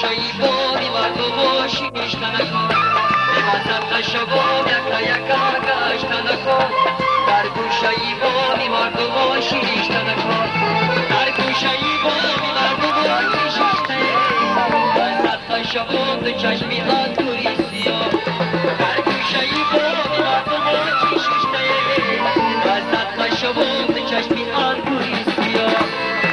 گوشایی باری مردو باشی نکن بمازم تشباب یکا یکا گشت نکن در گوشایی باری مردو باشی نکن در گوشایی باری مردو باشی بمازم تشباب دو چشمی ها توریستی ها در گوشایی باری مردو باشی بمازم تشباب دو چشمی ها توریستی ها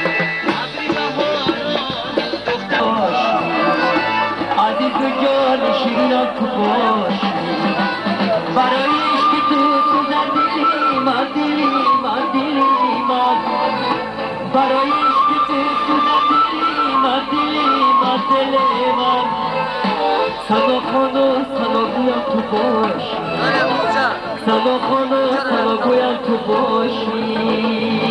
عزیز و جان شیرینم تو باش برای عشق تو در دلی من برای عشق تو در دلی من دل من سنا خانو سنا گویم تو باش سنا خانو سنا گویم تو باشی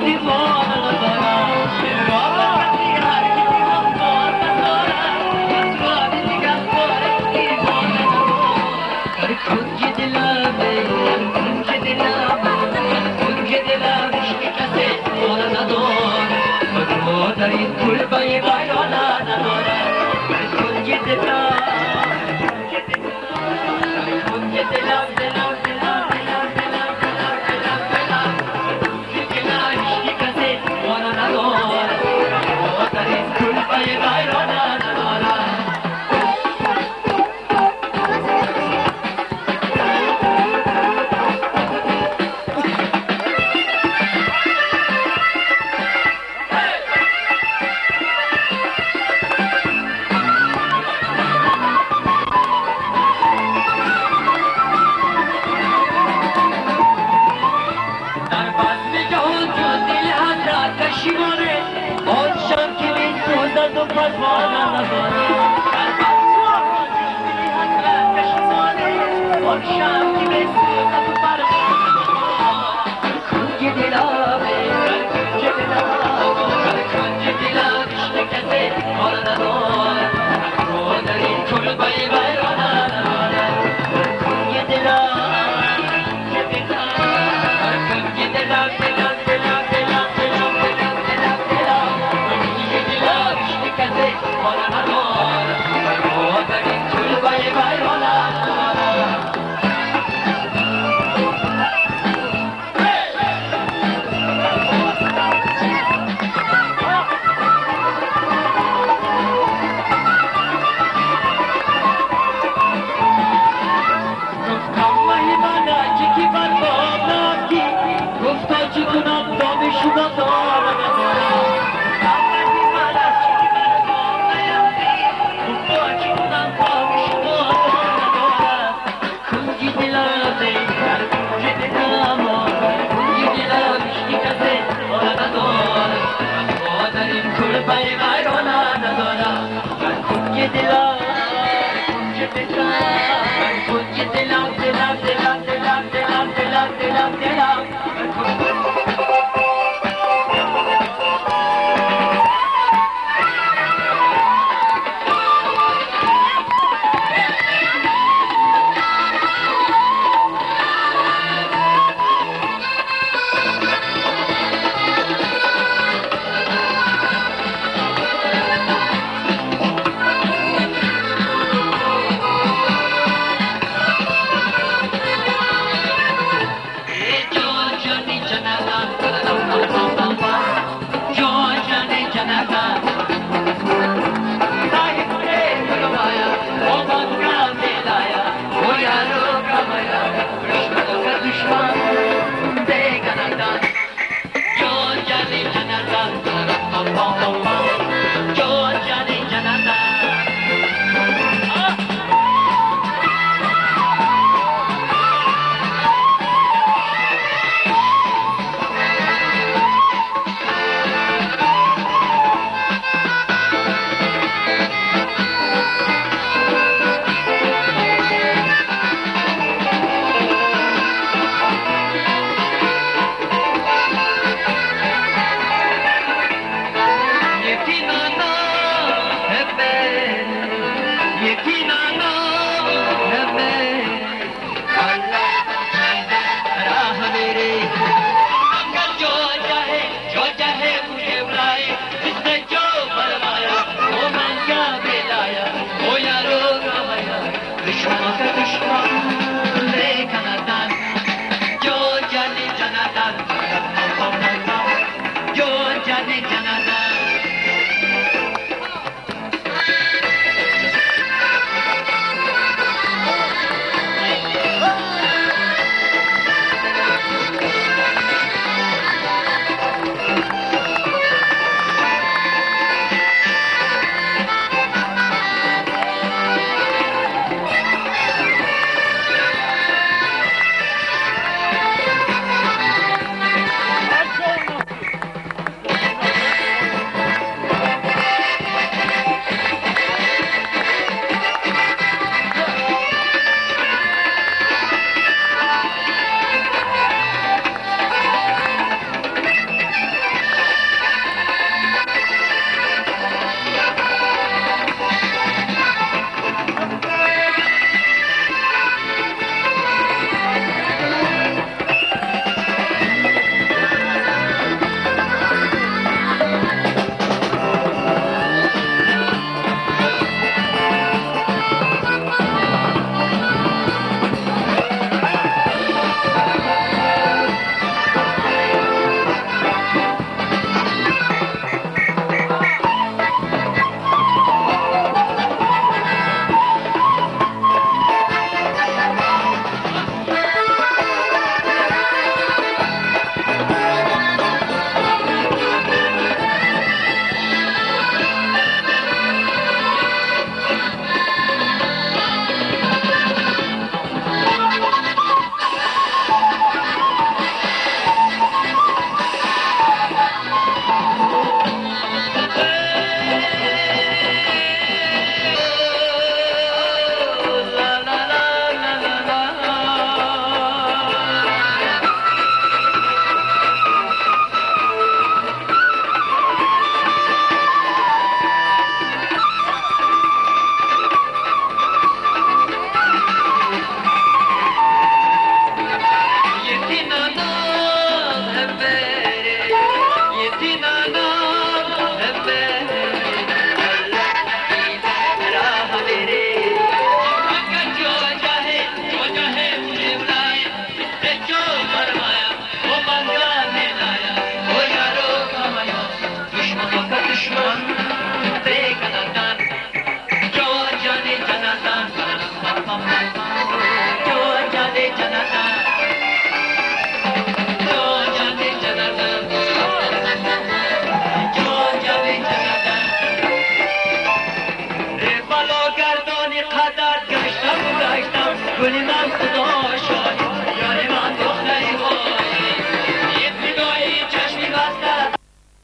دیوانه ندارم راه کسی هر کی هم کار ندارم اصلا دیگر کار دیوانه ندارم کنج دلمه کنج دلمه کنج دلم عشق کسی دیوانه ندارم خدا در این کلبه ویرانه ندارم کنج دلم کنج دلم دلم دلم دلم دلم دلم دلم کنج دلم عشق کسی دیوانه ندارم خدا در این کلبه ویرانه ندارم پروانه ندارم آن شب که بسوزد و پروانه ندارم کنج دلمه کنج دلم کنج دلم عشق کسی دیوانه ندارم رو در این کلبه ویرانه ندارم کنج دلم کنج دلم کنج دلم دلم دلم دلم دلم دلم دلم دلم کنج دلم عشق کسی دیوانه ندارم رو در این کلبه ویرانه ندارم گفتا چی کنم دام شما دارم ندارم اولین من از چی برگام نیفتی گفتا چی کنم دام شما دارم ندارم کنج دلمه در کنج دلم کنج دلم عشق کسی دیوانه ندارم اما در این کلبه ویرانه ندارم در کنج دلم کنج دلم کنج دلم دلم دلم دلم دلم دلم دلم دلم دشمن بکنندن جان جان جنازان جو جان جنازان